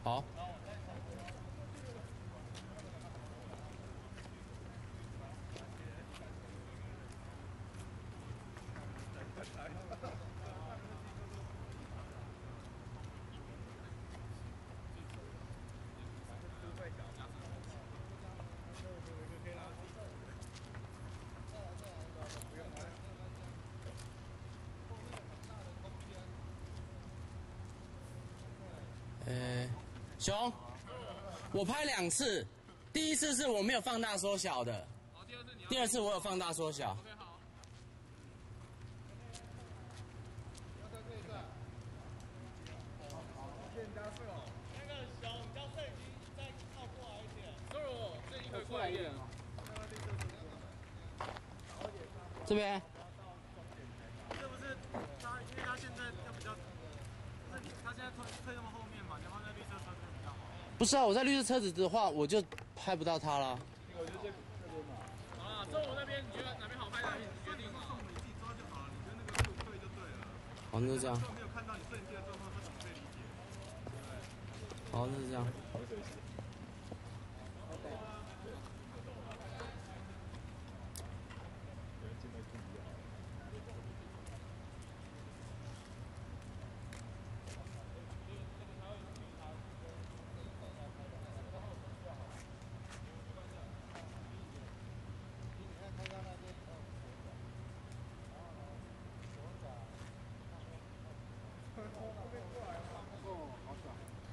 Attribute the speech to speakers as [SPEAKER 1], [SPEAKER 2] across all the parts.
[SPEAKER 1] 好。熊，我拍2次，第一次是我没有放大缩小的，第二次我有放大缩小。OK， 好。
[SPEAKER 2] 那个熊，你叫摄影机再靠过来一点。摄影机可以过来一点吗？
[SPEAKER 1] 这边。
[SPEAKER 2] 是不是他？因为他现在要比较，他现在退那么后面嘛，你要放在绿色车子比较好。
[SPEAKER 1] 不是啊，我在绿色车子的话，我就拍不到他了。
[SPEAKER 2] 我就这边嘛。好了，中午那边你觉得哪边好拍哪边你决定嘛。送你自己抓就好了，你跟那个路对就对了。
[SPEAKER 1] 好，那就这样。
[SPEAKER 2] 没有看到你瞬间的状况，他怎么被理解？对不对？
[SPEAKER 1] 好，那是这样。
[SPEAKER 2] 好爽！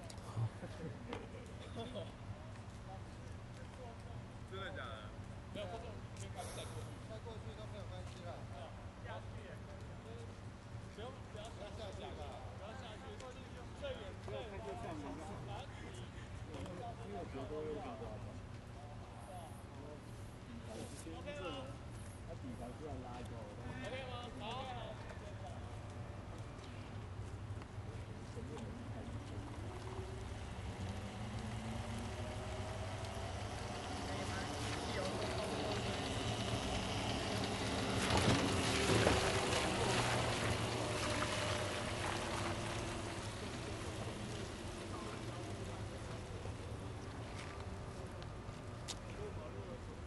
[SPEAKER 2] 真的假的？没有，再过去都没有关系了。下去，行，不要下去了，不要下去，过去最远不要太过上面了。因为我觉得有点夸张。OK 吗？他底盘突然拉高。OK 吗？好。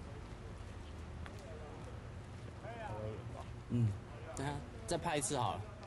[SPEAKER 1] 等下再拍一次好了。